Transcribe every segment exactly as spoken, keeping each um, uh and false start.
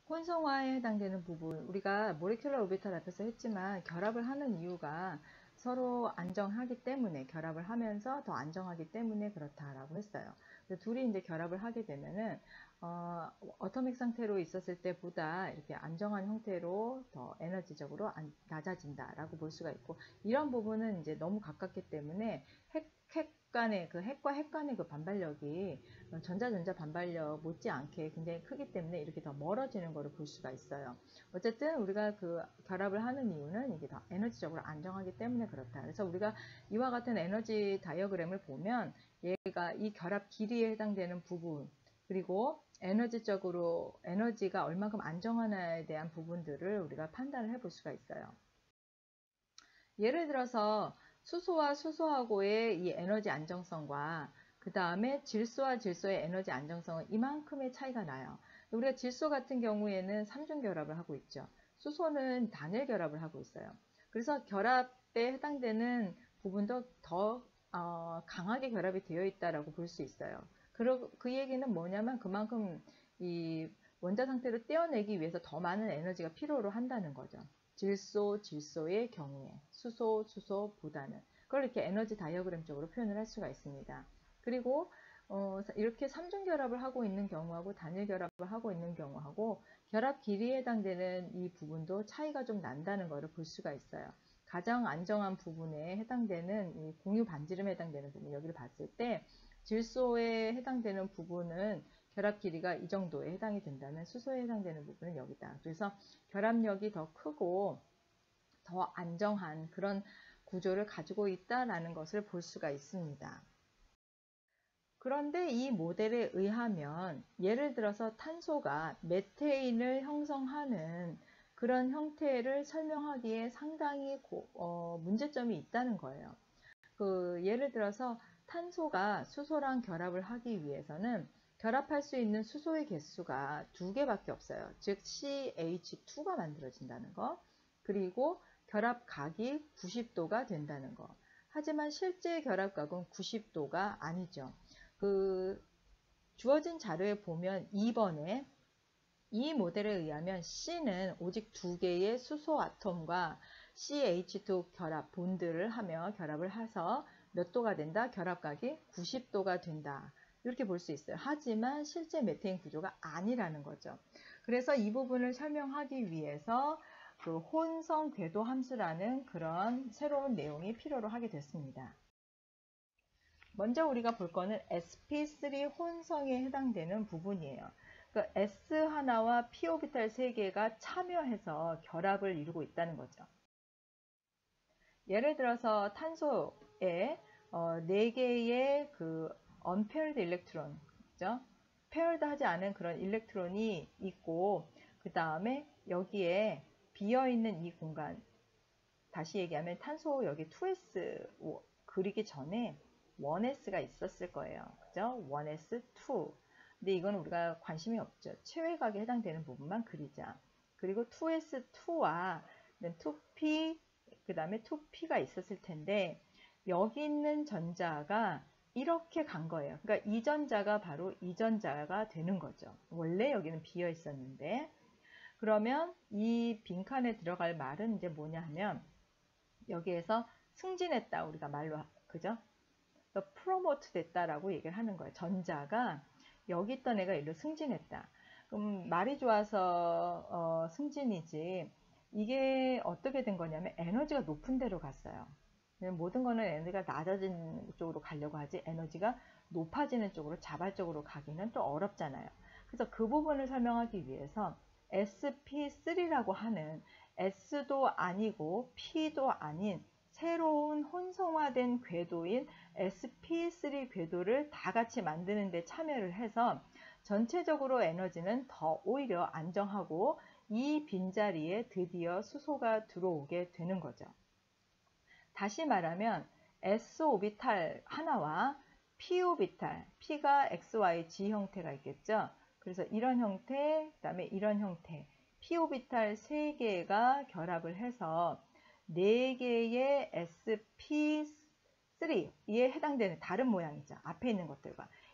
혼성화에 해당되는 부분, 우리가 모레큘러 오비탈 앞에서 했지만 결합을 하는 이유가 서로 안정하기 때문에, 결합을 하면서 더 안정하기 때문에 그렇다라고 했어요. 둘이 이제 결합을 하게 되면은 어, 어토믹 상태로 있었을 때보다 이렇게 안정한 형태로 더 에너지적으로 안, 낮아진다라고 볼 수가 있고, 이런 부분은 이제 너무 가깝기 때문에 핵, 핵 간의 그 핵과 핵 간의 그 반발력이 전자전자 반발력 못지않게 굉장히 크기 때문에 이렇게 더 멀어지는 것을 볼 수가 있어요. 어쨌든 우리가 그 결합을 하는 이유는 이게 더 에너지적으로 안정하기 때문에 그렇다. 그래서 우리가 이와 같은 에너지 다이어그램을 보면 얘가 이 결합 길이에 해당되는 부분, 그리고 에너지적으로 에너지가 얼마큼 안정하냐에 대한 부분들을 우리가 판단을 해볼 수가 있어요. 예를 들어서 수소와 수소하고의 이 에너지 안정성과 그 다음에 질소와 질소의 에너지 안정성은 이만큼의 차이가 나요. 우리가 질소 같은 경우에는 삼중 결합을 하고 있죠. 수소는 단일 결합을 하고 있어요. 그래서 결합에 해당되는 부분도 더 어, 강하게 결합이 되어 있다라고 볼 수 있어요. 그, 그 얘기는 뭐냐면 그만큼 이 원자 상태를 떼어내기 위해서 더 많은 에너지가 필요로 한다는 거죠. 질소, 질소의 경우에 수소, 수소보다는 그걸 이렇게 에너지 다이어그램적으로 표현을 할 수가 있습니다. 그리고 어, 이렇게 삼중 결합을 하고 있는 경우하고 단일 결합을 하고 있는 경우하고 결합 길이에 해당되는 이 부분도 차이가 좀 난다는 것을 볼 수가 있어요. 가장 안정한 부분에 해당되는 이 공유 반지름에 해당되는 부분, 여기를 봤을 때 질소에 해당되는 부분은 결합 길이가 이 정도에 해당이 된다면 수소에 해당되는 부분은 여기다. 그래서 결합력이 더 크고 더 안정한 그런 구조를 가지고 있다라는 것을 볼 수가 있습니다. 그런데 이 모델에 의하면 예를 들어서 탄소가 메테인을 형성하는 그런 형태를 설명하기에 상당히 고, 어, 문제점이 있다는 거예요. 그 예를 들어서 탄소가 수소랑 결합을 하기 위해서는 결합할 수 있는 수소의 개수가 두 개밖에 없어요. 즉 씨 에이치 투가 만들어진다는 거, 그리고 결합각이 구십 도가 된다는 거. 하지만 실제 결합각은 구십 도가 아니죠. 그 주어진 자료에 보면 이 번에 이 모델에 의하면 C는 오직 두 개의 수소 아톰과 씨 에이치 투 결합 본드를 하며 결합을 해서 몇 도가 된다? 결합각이 구십 도가 된다. 이렇게 볼 수 있어요. 하지만 실제 메테인 구조가 아니라는 거죠. 그래서 이 부분을 설명하기 위해서 그 혼성 궤도 함수라는 그런 새로운 내용이 필요로 하게 됐습니다. 먼저 우리가 볼 거는 에스 피 쓰리 혼성에 해당되는 부분이에요. 그러니까 S 하나와 p 오비탈 세 개가 참여해서 결합을 이루고 있다는 거죠. 예를 들어서 탄소에 어, 네 개의 그 unpaired 일렉트론, 그죠? paired 하지 않은 그런 일렉트론이 있고, 그 다음에 여기에 비어있는 이 공간, 다시 얘기하면 탄소 여기 투 에스 그리기 전에 원 에스가 있었을 거예요. 그죠? 원 에스 투. 근데 이건 우리가 관심이 없죠. 체외각에 해당되는 부분만 그리자. 그리고 투 에스 투와 투 피, 그 다음에 투 피가 있었을 텐데 여기 있는 전자가 이렇게 간 거예요. 그러니까 이 전자가 바로 이 전자가 되는 거죠. 원래 여기는 비어 있었는데, 그러면 이 빈칸에 들어갈 말은 이제 뭐냐 하면 여기에서 승진했다, 우리가 말로, 그죠? 또 프로모트 됐다라고 얘기를 하는 거예요. 전자가 여기 있던 애가 일로 승진했다. 그럼 말이 좋아서 어, 승진이지, 이게 어떻게 된 거냐면 에너지가 높은 데로 갔어요. 모든 거는 에너지가 낮아지는 쪽으로 가려고 하지 에너지가 높아지는 쪽으로 자발적으로 가기는 또 어렵잖아요. 그래서 그 부분을 설명하기 위해서 에스 피 쓰리라고 하는 S도 아니고 P도 아닌 새로운 혼성화된 궤도인 에스 피 쓰리 궤도를 다 같이 만드는 데 참여를 해서 전체적으로 에너지는 더 오히려 안정하고 이 빈자리에 드디어 수소가 들어오게 되는 거죠. 다시 말하면 S 오비탈 하나와 P 오비탈, P가 엑스 와이 지 형태가 있겠죠. 그래서 이런 형태, 그 다음에 이런 형태, P 오비탈 세 개가 결합을 해서 네 개의 에스 피 쓰리에 해당되는 다른 모양이죠. 앞에 있는 것들과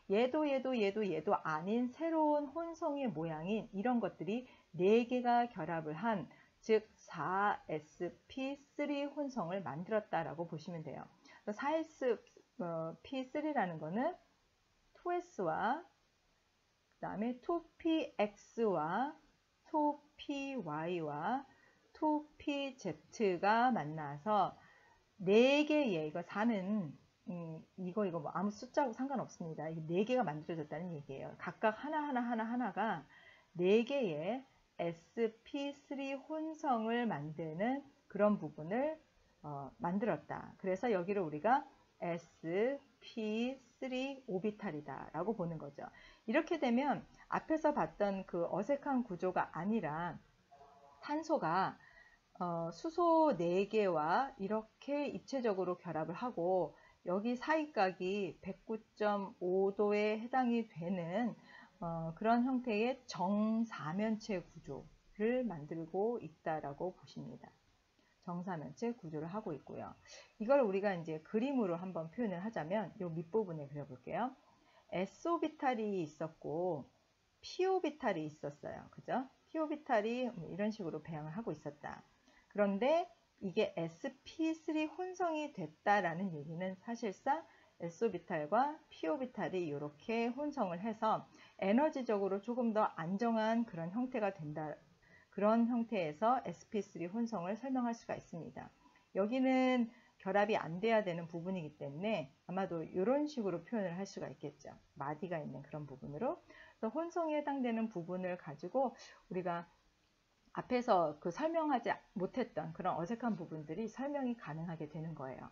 얘도 얘도 얘도 얘도 아닌 새로운 혼성의 모양인 이런 것들이 네 개가 결합을 한, 즉 사 에스 피 쓰리 혼성을 만들었다라고 보시면 돼요. 사 에스 피 쓰리라는 거는 투 에스와 그 다음에 투 피 엑스와 투 피 와이와 투 피 제트가 만나서 네 개의, 이거 사는 음, 이거 이거 뭐 아무 숫자하고 상관없습니다. 이게 네 개가 만들어졌다는 얘기예요. 각각 하나하나 하나하나가 네 개의 에스 피 쓰리 혼성을 만드는 그런 부분을 어, 만들었다. 그래서 여기를 우리가 에스 피 쓰리 오비탈이다 라고 보는 거죠. 이렇게 되면 앞에서 봤던 그 어색한 구조가 아니라 탄소가 어, 수소 네 개와 이렇게 입체적으로 결합을 하고 여기 사이각이 백구 점 오 도에 해당이 되는 어, 그런 형태의 정사면체 구조를 만들고 있다라고 보십니다. 정사면체 구조를 하고 있고요. 이걸 우리가 이제 그림으로 한번 표현을 하자면 이 밑부분에 그려볼게요. 에스 오비탈이 있었고 피 오비탈이 있었어요. 그죠? 피 오비탈이 이런 식으로 배양을 하고 있었다. 그런데 이게 에스 피 쓰리 혼성이 됐다라는 얘기는 사실상 에스 오비탈과 피 오비탈이 이렇게 혼성을 해서 에너지적으로 조금 더 안정한 그런 형태가 된다. 그런 형태에서 에스 피 쓰리 혼성을 설명할 수가 있습니다. 여기는 결합이 안 돼야 되는 부분이기 때문에 아마도 이런 식으로 표현을 할 수가 있겠죠. 마디가 있는 그런 부분으로. 그래서 혼성에 해당되는 부분을 가지고 우리가 앞에서 그 설명하지 못했던 그런 어색한 부분들이 설명이 가능하게 되는 거예요.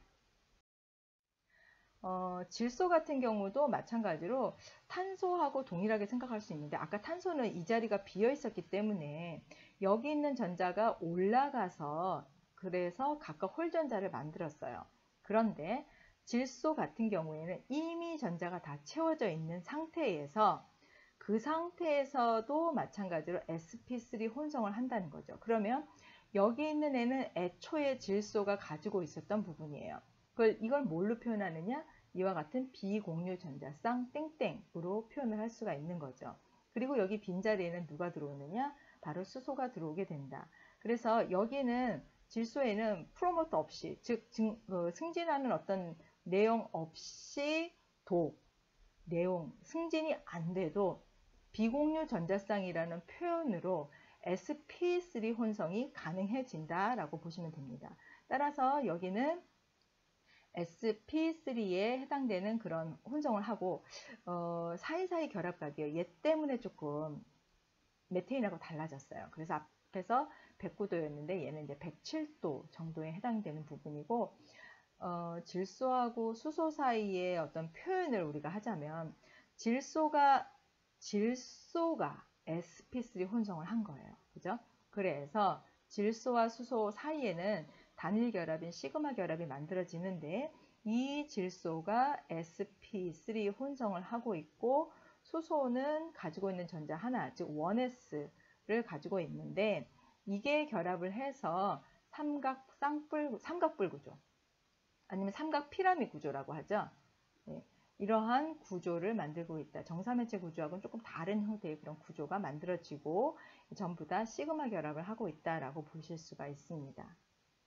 어, 질소 같은 경우도 마찬가지로 탄소하고 동일하게 생각할 수 있는데 아까 탄소는 이 자리가 비어 있었기 때문에 여기 있는 전자가 올라가서 그래서 각각 홀전자를 만들었어요. 그런데 질소 같은 경우에는 이미 전자가 다 채워져 있는 상태에서 그 상태에서도 마찬가지로 에스 피 쓰리 혼성을 한다는 거죠. 그러면 여기 있는 애는 애초에 질소가 가지고 있었던 부분이에요. 그걸 이걸 뭘로 표현하느냐? 이와 같은 비공유 전자쌍 땡땡으로 표현을 할 수가 있는 거죠. 그리고 여기 빈자리에는 누가 들어오느냐? 바로 수소가 들어오게 된다. 그래서 여기는 질소에는 프로모터 없이, 즉 증, 어, 승진하는 어떤 내용 없이 도, 내용, 승진이 안 돼도 비공유 전자쌍이라는 표현으로 에스 피 쓰리 혼성이 가능해진다라고 보시면 됩니다. 따라서 여기는 에스 피 쓰리에 해당되는 그런 혼성을 하고 어, 사이사이 결합각이에요. 얘 때문에 조금 메테인하고 달라졌어요. 그래서 앞에서 백구 도였는데 얘는 이제 백칠 도 정도에 해당되는 부분이고 어, 질소하고 수소 사이의 어떤 표현을 우리가 하자면 질소가 질소가 에스 피 쓰리 혼성을 한 거예요. 그죠? 그래서 질소와 수소 사이에는 단일 결합인 시그마 결합이 만들어지는데 이 질소가 에스 피 쓰리 혼성을 하고 있고 수소는 가지고 있는 전자 하나, 즉 원 에스를 가지고 있는데 이게 결합을 해서 삼각 쌍뿔, 삼각뿔 구조 아니면 삼각 피라미드 구조라고 하죠. 네, 이러한 구조를 만들고 있다. 정사면체 구조하고는 조금 다른 형태의 그런 구조가 만들어지고 전부 다 시그마 결합을 하고 있다라고 보실 수가 있습니다.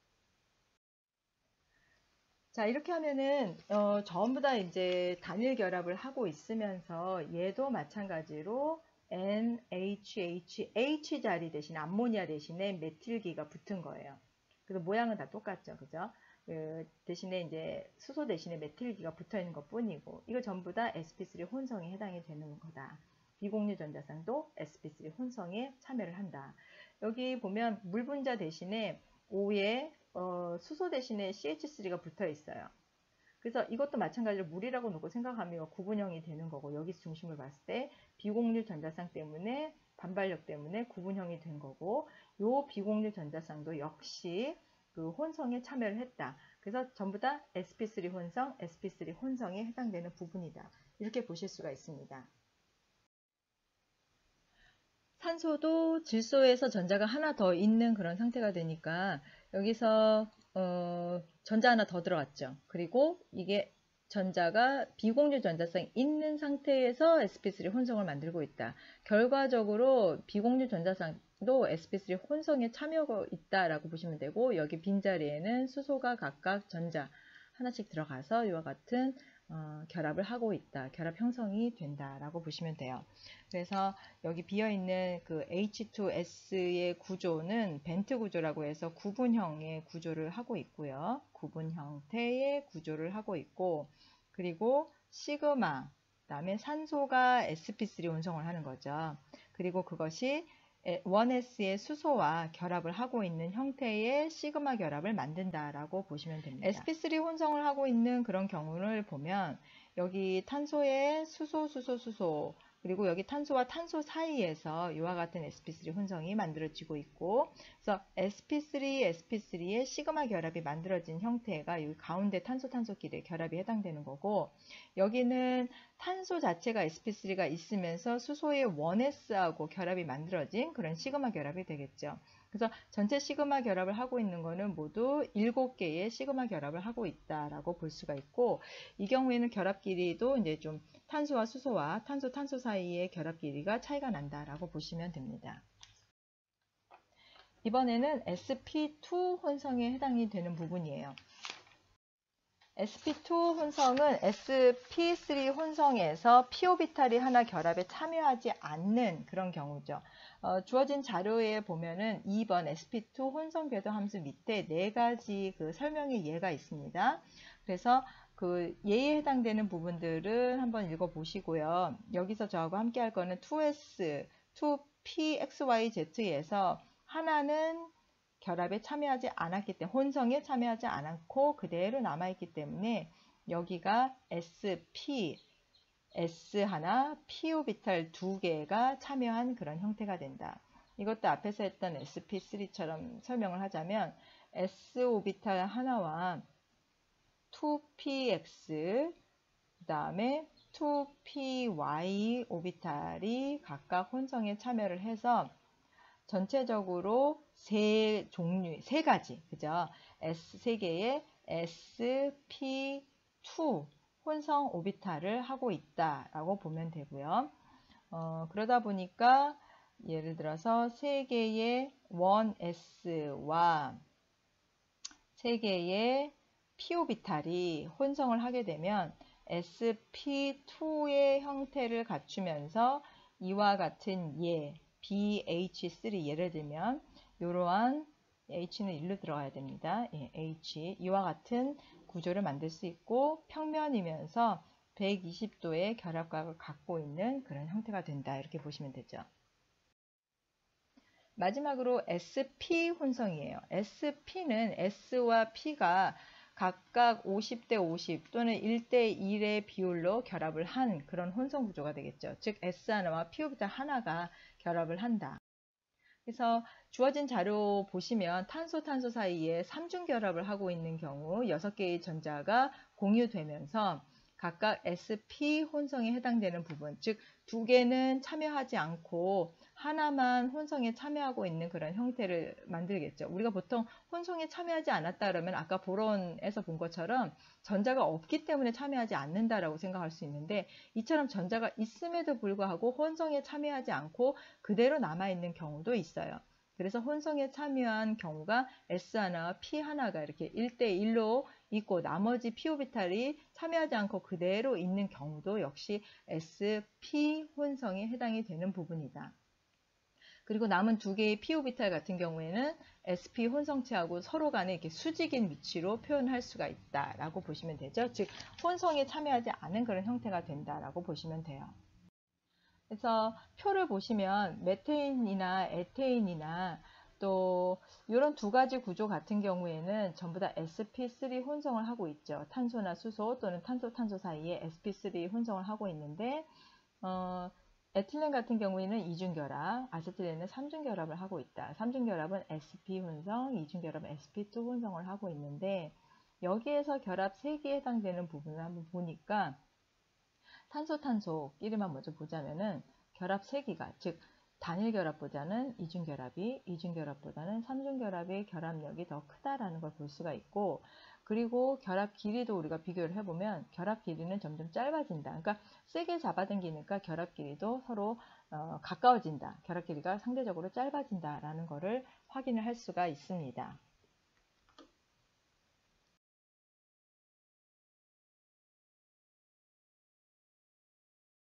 자, 이렇게 하면은 어, 전부 다 이제 단일 결합을 하고 있으면서 얘도 마찬가지로 엔 에이치 에이치 에이치 자리 대신에 암모니아 대신에 메틸기가 붙은 거예요. 그래서 모양은 다 똑같죠, 그죠? 그 대신에 이제 수소 대신에 메틸기가 붙어 있는 것 뿐이고 이거 전부 다 에스 피 쓰리 혼성에 해당이 되는 거다. 비공유 전자쌍도 에스 피 쓰리 혼성에 참여를 한다. 여기 보면 물 분자 대신에 오에 어, 수소 대신에 씨 에이치 쓰리가 붙어 있어요. 그래서 이것도 마찬가지로 물이라고 놓고 생각하면 구분형이 되는 거고 여기서 중심을 봤을 때 비공유 전자쌍 때문에 반발력 때문에 구분형이 된 거고 요 비공유 전자쌍도 역시 그 혼성에 참여를 했다. 그래서 전부 다 에스 피 쓰리 혼성, 에스 피 쓰리 혼성에 해당되는 부분이다. 이렇게 보실 수가 있습니다. 산소도 질소에서 전자가 하나 더 있는 그런 상태가 되니까 여기서 어, 전자 하나 더 들어갔죠. 그리고 이게 전자가 비공유 전자성이 있는 상태에서 에스피쓰리 혼성을 만들고 있다. 결과적으로 비공유 전자성도 에스피쓰리 혼성에 참여하고 있다라고 보시면 되고, 여기 빈자리에는 수소가 각각 전자 하나씩 들어가서 이와 같은 어, 결합을 하고 있다. 결합 형성이 된다라고 보시면 돼요. 그래서 여기 비어있는 그 에이치 투 에스의 구조는 벤트 구조라고 해서 구분형의 구조를 하고 있고요. 구분 형태의 구조를 하고 있고, 그리고 시그마, 그 다음에 산소가 에스피쓰리 혼성을 하는 거죠. 그리고 그것이 원 에스의 수소와 결합을 하고 있는 형태의 시그마 결합을 만든다라고 보시면 됩니다. 에스피쓰리 혼성을 하고 있는 그런 경우를 보면 여기 탄소에 수소, 수소, 수소, 그리고 여기 탄소와 탄소 사이에서 이와 같은 에스피쓰리 혼성이 만들어지고 있고, 그래서 에스피쓰리, 에스피쓰리의 시그마 결합이 만들어진 형태가 여기 가운데 탄소, 탄소끼리 결합이 해당되는 거고, 여기는 탄소 자체가 에스피쓰리가 있으면서 수소의 원 에스하고 결합이 만들어진 그런 시그마 결합이 되겠죠. 그래서 전체 시그마 결합을 하고 있는 거는 모두 일곱 개의 시그마 결합을 하고 있다라고 볼 수가 있고, 이 경우에는 결합 길이도 이제 좀 탄소와 수소와 탄소, 탄소 사이의 결합 길이가 차이가 난다라고 보시면 됩니다. 이번에는 에스피 투 혼성에 해당이 되는 부분이에요. 에스피 투 혼성은 에스피 쓰리 혼성에서 피오비탈이 하나 결합에 참여하지 않는 그런 경우죠. 어, 주어진 자료에 보면은 이 번 에스피 투 혼성 궤도 함수 밑에 네 가지 그 설명의 예가 있습니다. 그래서 그 예에 해당되는 부분들을 한번 읽어보시고요. 여기서 저하고 함께 할 거는 투 에스, 투 피 엑스 와이 제트에서 하나는 결합에 참여하지 않았기 때문에, 혼성에 참여하지 않았고 그대로 남아있기 때문에 여기가 에스피, S 하나, 피오비탈 두 개가 참여한 그런 형태가 된다. 이것도 앞에서 했던 에스피 쓰리처럼 설명을 하자면 S 오비탈 하나와 투 피 엑스, 그 다음에 투 피 와이 오비탈이 각각 혼성에 참여를 해서 전체적으로 세 종류, 세 가지, 그죠? S, 세 개의 에스 피 투 혼성 오비탈을 하고 있다라고 보면 되고요. 어, 그러다 보니까 예를 들어서 세 개의 원 에스와 세 개의 피오비탈이 혼성을 하게 되면 에스피 투의 형태를 갖추면서 이와 같은 예, 비 에이치 쓰리 예를 들면 이러한 H는 일로 들어가야 됩니다. 예, H 이와 같은 구조를 만들 수 있고 평면이면서 백이십 도의 결합각을 갖고 있는 그런 형태가 된다. 이렇게 보시면 되죠. 마지막으로 에스피 혼성이에요. 에스피는 S와 P가 각각 오십 대 오십 또는 일 대 일의 비율로 결합을 한 그런 혼성 구조가 되겠죠. 즉 S 하나와 피오비탈 하나가 결합을 한다. 그래서 주어진 자료 보시면 탄소 탄소 사이에 삼중 결합을 하고 있는 경우 여섯 개의 전자가 공유되면서 각각 에스피 혼성에 해당되는 부분, 즉 두 개는 참여하지 않고 하나만 혼성에 참여하고 있는 그런 형태를 만들겠죠. 우리가 보통 혼성에 참여하지 않았다 그러면 아까 보론에서 본 것처럼 전자가 없기 때문에 참여하지 않는다라고 생각할 수 있는데, 이처럼 전자가 있음에도 불구하고 혼성에 참여하지 않고 그대로 남아있는 경우도 있어요. 그래서 혼성에 참여한 경우가 S 하나와 P 하나가 이렇게 일 대 일로 있고 나머지 피오비탈이 참여하지 않고 그대로 있는 경우도 역시 에스피 혼성에 해당이 되는 부분이다. 그리고 남은 두 개의 피오비탈 같은 경우에는 에스피 혼성체하고 서로 간에 이렇게 수직인 위치로 표현할 수가 있다라고 보시면 되죠. 즉 혼성에 참여하지 않은 그런 형태가 된다라고 보시면 돼요. 그래서 표를 보시면 메테인이나 에테인이나 또 이런 두 가지 구조 같은 경우에는 전부 다 에스피 쓰리 혼성을 하고 있죠. 탄소나 수소 또는 탄소 탄소 사이에 에스피 쓰리 혼성을 하고 있는데 어, 에틸렌 같은 경우에는 이중 결합, 아세틸렌은 삼중 결합을 하고 있다. 삼중 결합은 에스피 혼성, 이중 결합은 에스피 투 혼성을 하고 있는데 여기에서 결합 세 개에 해당되는 부분을 한번 보니까 탄소 탄소끼리만 먼저 보자면은 결합 세 개가, 즉 단일 결합보다는 이중 결합이, 이중 결합보다는 삼중 결합의 결합력이 더 크다라는 걸 볼 수가 있고, 그리고 결합 길이도 우리가 비교를 해보면 결합 길이는 점점 짧아진다. 그러니까 세게 잡아당기니까 결합 길이도 서로 어, 가까워진다. 결합 길이가 상대적으로 짧아진다라는 것을 확인을 할 수가 있습니다.